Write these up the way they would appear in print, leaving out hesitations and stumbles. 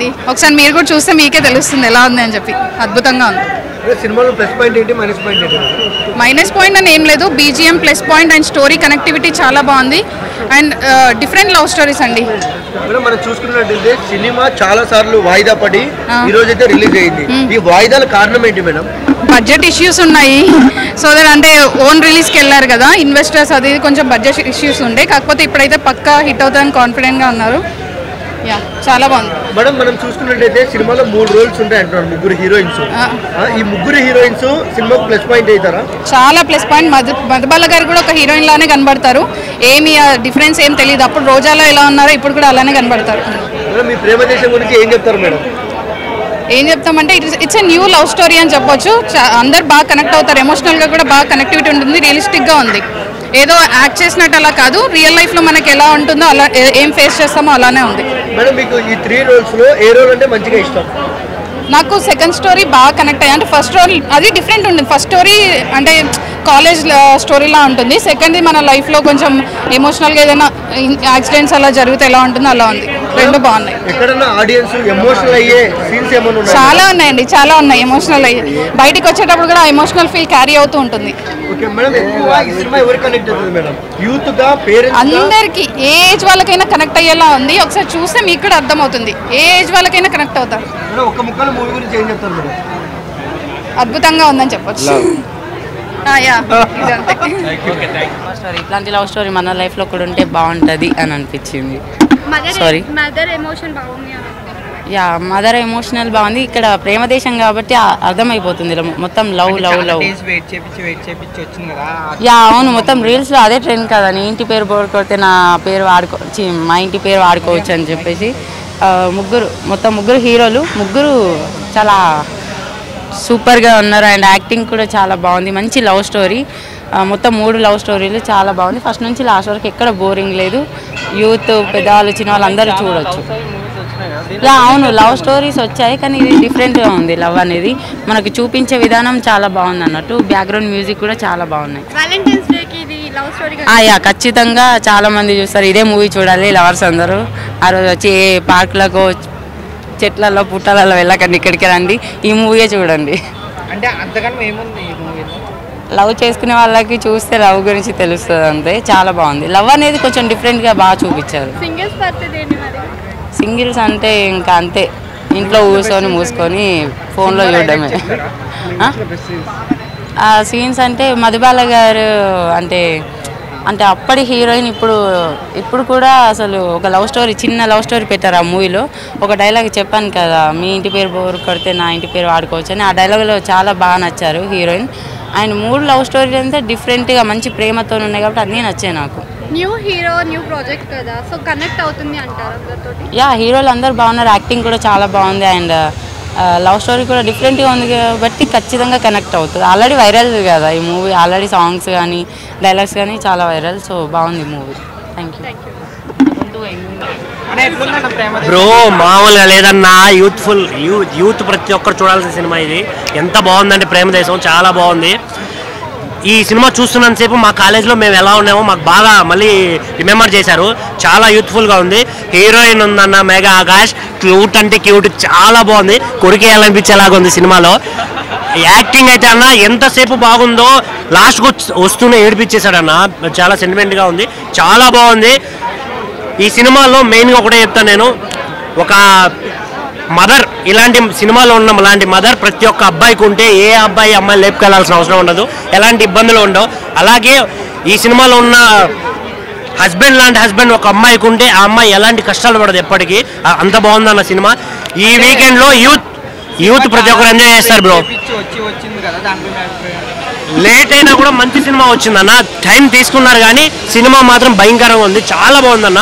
ఒకసారి మీరు కూడా చూస్తే మీకే తెలుస్తుంది ఎలా ఉంది అని చెప్పి. అద్భుతంగా ఉంది. సినిమాలో ప్లస్ పాయింట్ ఏంటి, మైనస్ పాయింట్ ఏంటి? మైనస్ పాయింట్ అని ఏం లేదు, BGM plus point and story connectivity చాలా బాగుంది అండ్ డిఫరెంట్ లవ్ స్టోరీస్ అండి. మేడం మనం చూసుకున్నట్టయితే సినిమా చాలా సార్లు వాయిదా పడి ఈ రోజు అయితే రిలీజ్ అయింది. ఈ వాయిదాల కారణం ఏంటి మేడం? బడ్జెట్ ఇష్యూస్ ఉన్నాయి. సో దట్ అంటే ఓన్ రిలీజ్కి వెళ్ళారు కదా ఇన్వెస్టర్స్, అది కొంచెం బడ్జెట్ ఇష్యూస్ ఉండే. కాకపోతే ఇప్పుడైతే పక్కా హిట్ అవుతుందని కాన్ఫిడెంట్గా ఉన్నారు. యా చాలా బాగుంది మేడం. మనం చూసుకున్నట్టయితే సినిమాలో 3 రోల్స్ ఉంటాయి అంటున్నారు, 3 హీరోయిన్స్. ఈ 3 హీరోయిన్స్ సినిమాకు ప్లస్ పాయింట్ అవుతారా? చాలా ప్లస్ పాయింట్. మధుబాల గారు కూడా ఒక హీరోయిన్ లానే కనబడతారు. ఏమి డిఫరెన్స్ ఏం తెలియదు. అప్పుడు రోజాలో ఎలా ఉన్నారో ఇప్పుడు కూడా అలానే కనబడతారు. మీ ప్రేమ దేశం గురించి ఏం చెప్తారు మేడం? ఏం చెప్తామంటే it's a new love story అని చెప్పొచ్చు. అందరు బాగా కనెక్ట్ అవుతారు, ఎమోషనల్గా కూడా బాగా కనెక్టివిటీ ఉంటుంది, రియలిస్టిక్గా ఉంది. ఏదో యాక్ట్ చేసినట్టు అలా కాదు, రియల్ లైఫ్లో మనకి ఎలా ఉంటుందో అలా ఏం ఫేస్ చేస్తామో అలానే ఉంది. మేడం మీకు ఈ 3 రోల్స్లో ఏ రోల్ అంటే మంచిగా ఇష్టం? నాకు సెకండ్ స్టోరీ బాగా కనెక్ట్ అయ్యా. అంటే ఫస్ట్ రోల్ అది డిఫరెంట్ ఉంటుంది. ఫస్ట్ స్టోరీ అంటే కాలేజ్ స్టోరీలా ఉంటుంది. సెకండ్ది మన లైఫ్లో కొంచెం ఎమోషనల్గా ఏదైనా యాక్సిడెంట్స్ అలా జరిగితే ఎలా ఉంటుందో అలా ఉంది. రెండు బాగున్నాయి. ఎక్కడన్నా ఆడియన్స్ ఎమోషనల్ అయ్యే సీన్స్ ఏమైనా ఉన్నాయా? చాలా ఉన్నాయండి, చాలా ఉన్నాయి ఎమోషనల్ అయ్యి. బయటికి వచ్చేటప్పుడు కూడా ఎమోషనల్ ఫీల్ క్యారీ అవుతూ ఉంటుంది. ఓకే మేడం, ఈ సినిమా ఎవరికి కనెక్ట్ అవుతుంది మేడం? యూత్ గా, పేరెంట్స్, అందరికి ఏ ఏజ్ వాళ్ళకైనా కనెక్ట్ అయ్యేలా ఉంది. ఒకసారి చూస్తే మీకు కూడా అర్థమవుతుంది, ఏ ఏజ్ వాళ్ళకైనా కనెక్ట్ అవుతారు. ఒక ముక్కలో మూవీ గురించి ఏం చెప్తారు మేడం? అద్భుతంగా ఉందని చెప్పొచ్చు. ఇట్లాంటి లవ్ స్టోరీ మన లైఫ్లో కూడా ఉంటే బాగుంటుంది అని అనిపించింది. సారీ యా మదర్ ఎమోషనల్ బాగుంది. ఇక్కడ ప్రేమ దేశం కాబట్టి అర్థమైపోతుంది మొత్తం లవ్ లవ్ లవ్. యా అవును, మొత్తం రీల్స్లో అదే ట్రెండ్ కదా, నీ ఇంటి పేరు బోర్ కొడితే నా పేరు మా ఇంటి పేరు వాడుకోవచ్చు అని చెప్పేసి మొత్తం ముగ్గురు హీరోలు, ముగ్గురు చాలా సూపర్గా ఉన్నారు అండ్ యాక్టింగ్ కూడా చాలా బాగుంది. మంచి లవ్ స్టోరీ, మొత్తం 3 లవ్ స్టోరీలు చాలా బాగుంది. ఫస్ట్ నుంచి లాస్ట్ వరకు ఎక్కడ బోరింగ్ లేదు. యూత్, పెద్దవాళ్ళు, చిన్న వాళ్ళు అందరూ చూడొచ్చు. అవును లవ్ స్టోరీస్ వచ్చాయి కానీ ఇది డిఫరెంట్గా ఉంది. లవ్ అనేది మనకు చూపించే విధానం చాలా బాగుంది అన్నట్టు. బ్యాక్గ్రౌండ్ మ్యూజిక్ కూడా చాలా బాగున్నాయి. యా ఖచ్చితంగా చాలా మంది చూస్తారు, ఇదే మూవీ చూడాలి లవర్స్ అందరూ. ఆ రోజు వచ్చి ఏ పార్కులకు, చెట్లలో, పుట్టలలో వెళ్ళకండి, ఇక్కడికి రండి, ఈ మూవీయే చూడండి. అంటే అంతకన్నా ఏముంది ఈ మూవీలో? లవ్ చేసుకునే వాళ్ళకి చూస్తే లవ్ గురించి తెలుస్తుంది అంతే. చాలా బాగుంది. లవ్ అనేది కొంచెం డిఫరెంట్గా బాగా చూపించారు. సింగిల్స్ అంటే ఇంకా అంతే, ఇంట్లో కూర్చొని మూసుకొని ఫోన్లో చూడడమే. ఆ సీన్స్ అంటే మధుబాల గారు అంటే అప్పటి హీరోయిన్ ఇప్పుడు కూడా అసలు ఒక లవ్ స్టోరీ, చిన్న లవ్ స్టోరీ పెట్టారు ఆ మూవీలో. ఒక డైలాగ్ చెప్పాను కదా, మీ ఇంటి పేరు బోరు కొడితే నా ఇంటి పేరు వాడుకోవచ్చు అని. ఆ డైలాగ్లో చాలా బాగా నచ్చారు హీరోయిన్. అండ్ 3 లవ్ స్టోరీలు అంతా డిఫరెంట్గా మంచి ప్రేమతో ఉన్నాయి కాబట్టి అన్నీ నచ్చాయి నాకు. న్యూ హీరో, న్యూ ప్రాజెక్ట్ కదా, సో కనెక్ట్ అవుతుంది అంటారు అందరితోటి? యా హీరోలు అందరు బాగున్నారు, యాక్టింగ్ కూడా చాలా బాగుంది అండ్ లవ్ స్టోరీ కూడా డిఫరెంట్గా ఉంది కాబట్టి ఖచ్చితంగా కనెక్ట్ అవుతుంది. ఆల్రెడీ వైరల్ కదా ఈ మూవీ, ఆల్రెడీ సాంగ్స్ కానీ డైలాగ్స్ కానీ చాలా వైరల్. సో బాగుంది మూవీ. Thank you. బ్రో మామూలుగా లేదన్నా, యూత్ ప్రతి ఒక్కరు చూడాల్సిన సినిమా ఇది. ఎంత బాగుందంటే ప్రేమ దేశం చాలా బాగుంది. ఈ సినిమా చూస్తున్నంతసేపు మా కాలేజ్లో మేము ఎలా ఉన్నామో మాకు బాగా మళ్ళీ రిమెంబర్ చేశారు. చాలా యూత్ఫుల్గా ఉంది. హీరోయిన్ ఉందన్న మెగా ఆకాష్, క్యూట్ అంటే క్యూట్, చాలా బాగుంది. కొరికేయాలనిపించేలాగా ఉంది సినిమాలో. యాక్టింగ్ అయితే అన్న ఎంతసేపు బాగుందో, లాస్ట్కి వస్తూనే ఏడిపించేశాడన్న. చాలా సెంటిమెంట్గా ఉంది, చాలా బాగుంది. ఈ సినిమాలో మెయిన్గా ఒకటే చెప్తాను నేను, ఒక మదర్, ఇలాంటి సినిమాలో ఉన్న అలాంటి మదర్ ప్రతి ఒక్క అబ్బాయికి ఉంటే ఏ అబ్బాయి అమ్మాయి లేపుకెళ్లాల్సిన అవసరం ఉండదు, ఎలాంటి ఇబ్బందులు ఉండవు. అలాగే ఈ సినిమాలో ఉన్న హస్బెండ్ లాంటి హస్బెండ్ ఒక అమ్మాయికి ఉంటే ఆ అమ్మాయి ఎలాంటి కష్టాలు పడదు ఎప్పటికీ. అంత బాగుందన్న సినిమా. ఈ వీకెండ్లో యూత్ ప్రతి ఒక్కరు ఎంజాయ్ చేస్తారు బ్రో. లేట్ అయినా కూడా మంచి సినిమా వచ్చిందన్న, టైం తీసుకున్నారు కానీ సినిమా మాత్రం భయంకరంగా ఉంది, చాలా బాగుందన్న.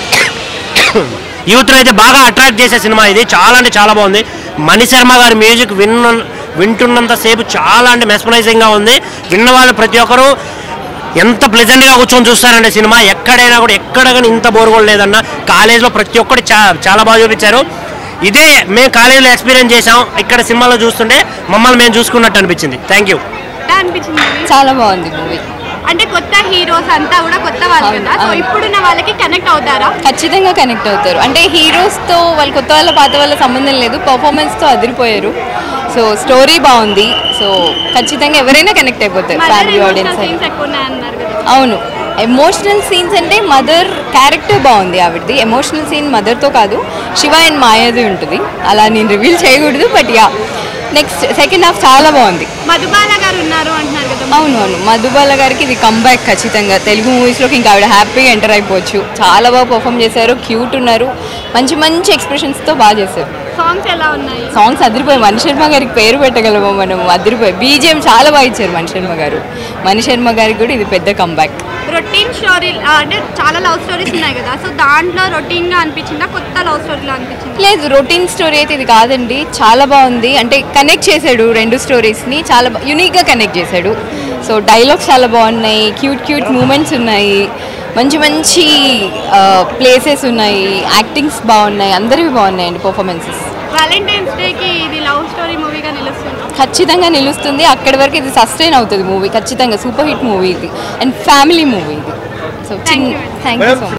యూత్ అయితే బాగా అట్రాక్ట్ చేసే సినిమా ఇది. చాలా అంటే చాలా బాగుంది. మణిశర్మ గారి మ్యూజిక్ వింటున్నంతసేపు చాలా అంటే మెస్మరైజింగ్గా ఉంది. విన్నవాళ్ళు ప్రతి ఒక్కరు ఎంత ప్లెజెంట్గా కూర్చొని చూస్తారంటే సినిమా. ఎక్కడైనా కూడా ఎక్కడ కానీ ఇంత బోర్ కూడా లేదన్న. కాలేజ్లో ప్రతి ఒక్కటి చాలా బాగా చూపించారు. ఇదే మేము కాలేజీలో ఎక్స్పీరియన్స్ చేసాం, ఇక్కడ సినిమాలో చూస్తుంటే మమ్మల్ని మేము చూసుకున్నట్టు అనిపించింది. Thank you. చాలా బాగుంది మూవీ. అంటే కొత్త హీరోస్ అంతా కూడా కొత్త వాళ్ళు కదా, సో ఇప్పుడున్న వాళ్ళకి కనెక్ట్ అవుతారా? ఖచ్చితంగా కనెక్ట్ అవుతారు. అంటే హీరోస్తో వాళ్ళు కొత్త వాళ్ళ పాత వాళ్ళ సంబంధం లేదు, పర్ఫార్మెన్స్తో అదిరిపోయారు. సో స్టోరీ బాగుంది, సో ఖచ్చితంగా ఎవరైనా కనెక్ట్ అయిపోతారు ఫ్యామిలీ ఆడియన్స్. అవును, ఎమోషనల్ సీన్స్ అంటే మదర్ క్యారెక్టర్ బాగుంది ఆవిడది. ఎమోషనల్ సీన్ మదర్తో కాదు, శివ అండ్ మాయాది ఉంటుంది. అలా నేను రివీల్ చేయకూడదు, but ya next second half చాలా బాగుంది. మధుబాల గారు ఉన్నారు అంటున్నారు కదా. అవునవును, మధుబాల గారికి ఇది కంబ్యాక్ ఖచ్చితంగా. తెలుగు మూవీస్లోకి ఇంకా ఆవిడ హ్యాపీగా ఎంటర్ అయిపోవచ్చు. చాలా బాగా పర్ఫామ్ చేశారు, క్యూట్ ఉన్నారు, మంచి మంచి ఎక్స్ప్రెషన్స్తో బాగా చేశారు. సాంగ్స్ ఎలా ఉన్నాయి? సాంగ్స్ అదిరిపోయి. మణిశర్మ గారికి పేరు పెట్టగలము మనం, అదిరిపోయి. బీజిఎం చాలా బాగా ఇచ్చారు మణిశర్మ గారు. మణిశర్మ గారికి కూడా ఇది పెద్ద కంబ్యాక్. రొటీన్ స్టోరీ అంటే చాలా లవ్ స్టోరీస్ ఉన్నాయి కదా, సో దాంట్లో రొటీన్గా అనిపించిందా, కొత్త లవ్ స్టోరీలో అనిపించింది? లేదు, రొటీన్ స్టోరీ అయితే ఇది కాదండి, చాలా బాగుంది. అంటే కనెక్ట్ చేశాడు రెండు స్టోరీస్ని, చాలా యూనిక్గా కనెక్ట్ చేశాడు. సో డైలాగ్స్ చాలా బాగున్నాయి, క్యూట్ క్యూట్ మూమెంట్స్ ఉన్నాయి, మంచి మంచి ప్లేసెస్ ఉన్నాయి, యాక్టింగ్స్ బాగున్నాయి, అందరివి బాగున్నాయండి పర్ఫార్మెన్సెస్. వాలంటైన్స్ డేకి ఇది లవ్ స్టోరీ మూవీగా నిలుస్తుంది? ఖచ్చితంగా నిలుస్తుంది. అక్కడి వరకు ఇది సస్టైన్ అవుతుంది మూవీ ఖచ్చితంగా. సూపర్ హిట్ మూవీ ఇది అండ్ ఫ్యామిలీ మూవీ ఇది. So thank you so much.